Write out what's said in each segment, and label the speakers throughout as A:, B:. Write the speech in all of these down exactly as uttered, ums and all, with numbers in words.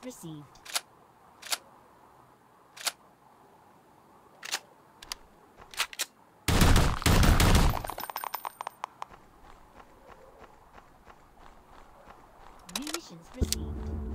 A: received. Munitions received.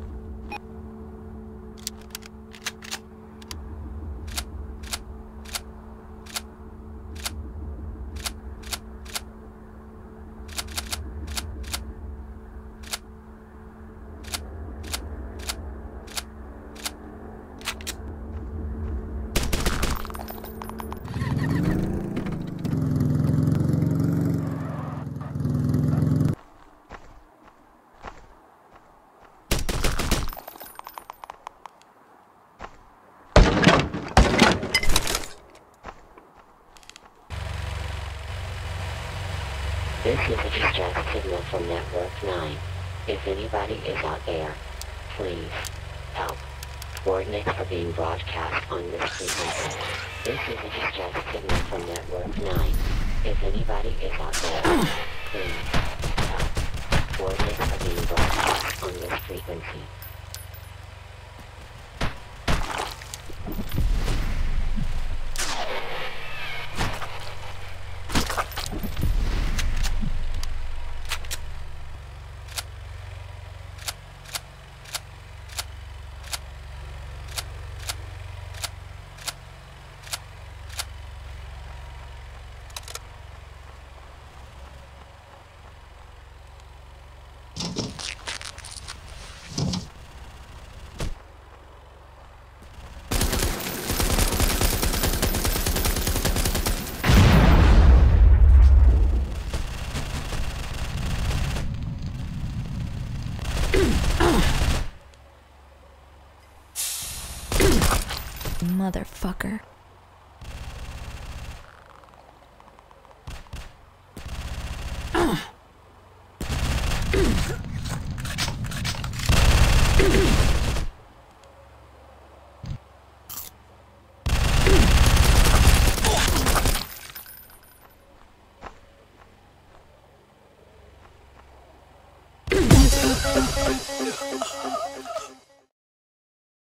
B: This is a distress signal from Network nine. If anybody is out there, please help. Coordinates are being broadcast on this frequency. This is a distress signal from Network nine. If anybody is out there, please help. Coordinates are being broadcast on this frequency.
C: Motherfucker.
D: Uh.